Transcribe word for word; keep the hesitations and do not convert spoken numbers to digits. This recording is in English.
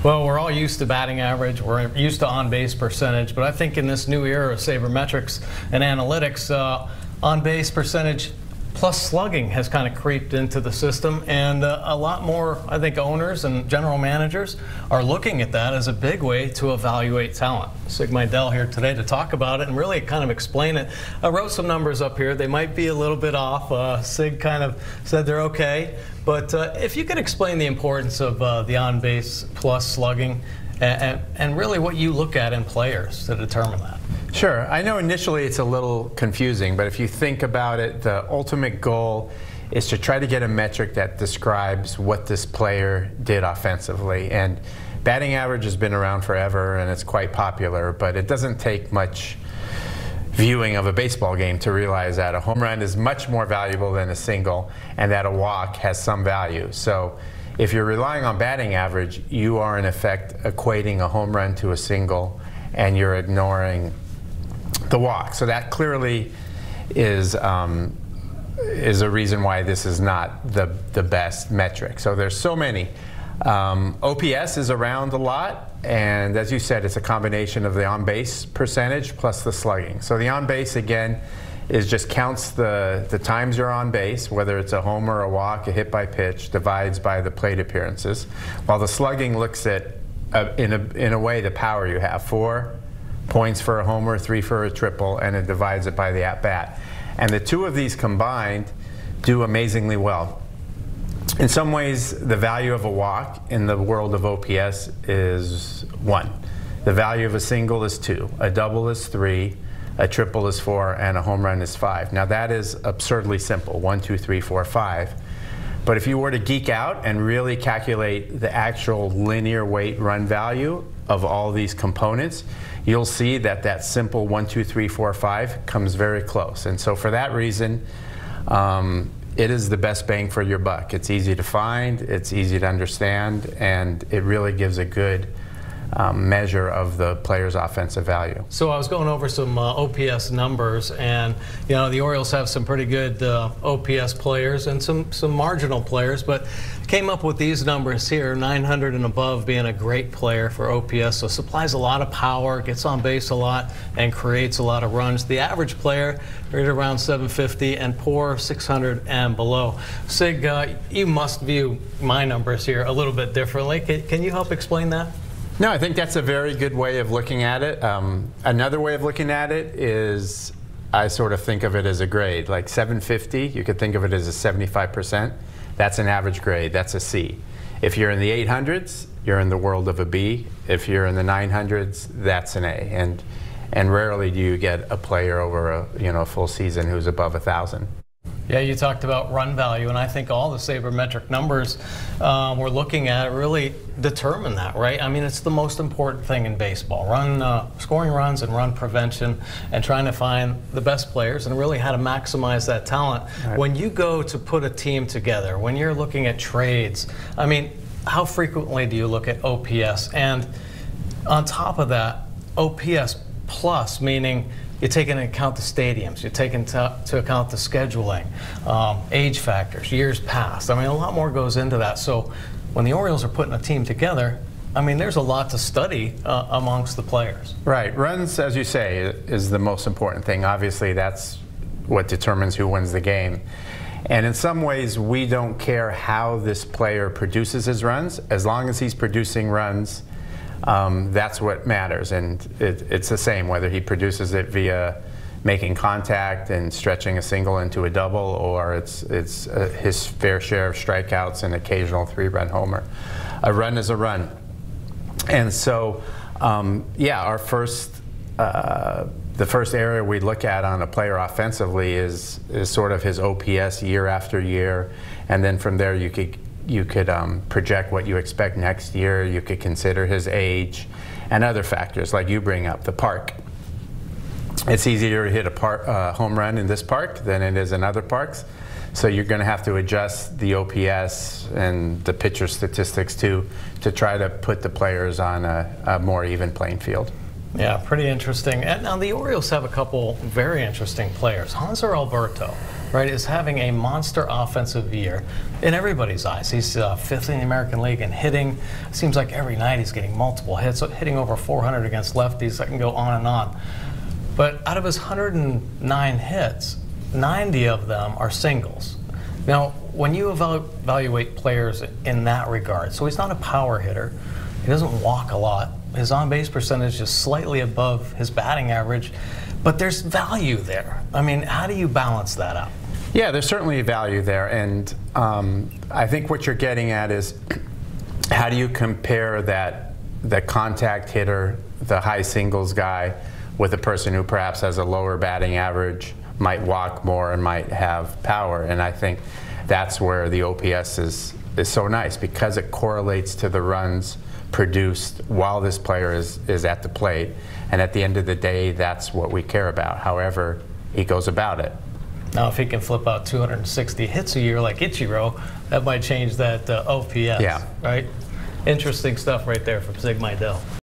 Well, we're all used to batting average. We're used to on-base percentage. But I think in this new era of sabermetrics and analytics, uh, on-base percentage plus slugging has kind of creeped into the system, and uh, a lot more, I think, owners and general managers are looking at that as a big way to evaluate talent. Sig Mejdal here today to talk about it and really kind of explain it. I wrote some numbers up here. They might be a little bit off. Uh, Sig kind of said they're okay, but uh, if you could explain the importance of uh, the on-base plus slugging and, and really what you look at in players to determine that. Sure. I know initially it's a little confusing, but if you think about it, the ultimate goal is to try to get a metric that describes what this player did offensively. And batting average has been around forever, and it's quite popular, but it doesn't take much viewing of a baseball game to realize that a home run is much more valuable than a single, and that a walk has some value. So if you're relying on batting average, you are in effect equating a home run to a single, and you're ignoring the walk. So that clearly is um, is a reason why this is not the the best metric. So there's so many. Um, O P S is around a lot, and as you said, it's a combination of the on-base percentage plus the slugging. So the on-base, again, is just counts the the times you're on base, whether it's a homer, a walk, a hit by pitch, divides by the plate appearances, while the slugging looks at uh, in a in a way the power you have. Four points for a homer, three for a triple, and it divides it by the at-bat. And the two of these combined do amazingly well. In some ways, the value of a walk in the world of O P S is one. The value of a single is two, a double is three, a triple is four, and a home run is five. Now that is absurdly simple, one, two, three, four, five. But if you were to geek out and really calculate the actual linear weight run value of all these components, you'll see that that simple one, two, three, four, five comes very close. And so for that reason, um, it is the best bang for your buck. It's easy to find, it's easy to understand, and it really gives a good Um, measure of the player's offensive value. So I was going over some uh, O P S numbers, and you know the Orioles have some pretty good uh, O P S players and some some marginal players, but came up with these numbers here: nine hundred and above being a great player for O P S. So supplies a lot of power, gets on base a lot, and creates a lot of runs. The average player right around seven fifty, and poor six hundred and below. Sig, uh, you must view my numbers here a little bit differently. Can, can you help explain that? No, I think that's a very good way of looking at it. Um, another way of looking at it is I sort of think of it as a grade. Like seven fifty, you could think of it as a seventy-five percent. That's an average grade. That's a C. If you're in the eight hundreds, you're in the world of a B. If you're in the nine hundreds, that's an A. And and rarely do you get a player over a you know a full season who's above a thousand. Yeah, you talked about run value, and I think all the sabermetric numbers uh, we're looking at really determine that, right? I mean, it's the most important thing in baseball. Run, uh, scoring runs and run prevention, and trying to find the best players and really how to maximize that talent. Right. When you go to put a team together, when you're looking at trades, I mean, how frequently do you look at O P S? And on top of that, O P S plus, meaning you take into account the stadiums, you take into to account the scheduling, um, age factors, years past. I mean, a lot more goes into that. So when the Orioles are putting a team together, I mean, there's a lot to study uh, amongst the players. Right. Runs, as you say, is the most important thing. Obviously, that's what determines who wins the game. And in some ways, we don't care how this player produces his runs. As long as he's producing runs, Um, that's what matters, and it, it's the same whether he produces it via making contact and stretching a single into a double, or it's it's uh, his fair share of strikeouts and occasional three-run homer. A run is a run, and so um, yeah, our first uh, the first area we look at on a player offensively is is sort of his O P S year after year, and then from there you could. You could um, project what you expect next year. You could consider his age and other factors like you bring up, the park. It's easier to hit a par uh, home run in this park than it is in other parks. So you're going to have to adjust the O P S and the pitcher statistics too to try to put the players on a, a more even playing field. Yeah, pretty interesting. And now the Orioles have a couple very interesting players. Hanser Alberto, right, is having a monster offensive year in everybody's eyes. He's uh, fifth in the American League in hitting. Seems like every night he's getting multiple hits, hitting over four hundred against lefties. I can go on and on. But out of his one hundred nine hits, ninety of them are singles. Now, when you evalu evaluate players in that regard, so he's not a power hitter. He doesn't walk a lot. His on-base percentage is slightly above his batting average, but there's value there. I mean, how do you balance that out? Yeah, there's certainly value there, and um, I think what you're getting at is how do you compare that the contact hitter, the high singles guy, with a person who perhaps has a lower batting average, might walk more and might have power, and I think that's where the O P S is is so nice because it correlates to the runs produced while this player is, is at the plate. And at the end of the day, that's what we care about, however he goes about it. Now, if he can flip out two hundred sixty hits a year like Ichiro, that might change that uh, O P S, yeah. right? Interesting stuff right there from Sig Mejdal.